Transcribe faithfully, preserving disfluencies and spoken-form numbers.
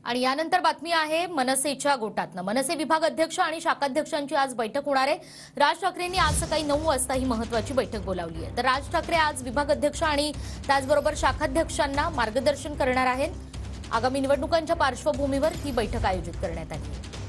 आणि यानंतर बातमी आहे मनसेच्या गोटातनं। मनसे विभाग अध्यक्ष आणि शाखाध्यक्षांची आज बैठक होणार आहे। राज ठाकरेंनी आज सकाळी नऊ वाजता ही महत्त्वाची बैठक बोलावली आहे। तर राज ठाकरे आज विभाग अध्यक्ष आणि त्याचबरोबर शाखाध्यक्षांना मार्गदर्शन करणार आहेत। आगामी निवडणुकांच्या पार्श्वभूमीवर ही बैठक आयोजित करण्यात आली आहे।